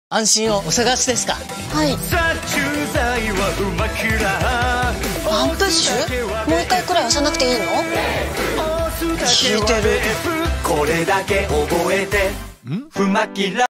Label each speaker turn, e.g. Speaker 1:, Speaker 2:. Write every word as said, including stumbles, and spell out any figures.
Speaker 1: 安心をお探しですか？
Speaker 2: はい。ワンプッシュ？もう一回くらい押さなくていいの？聞いてる。これだけ覚えて。ん？ふまきら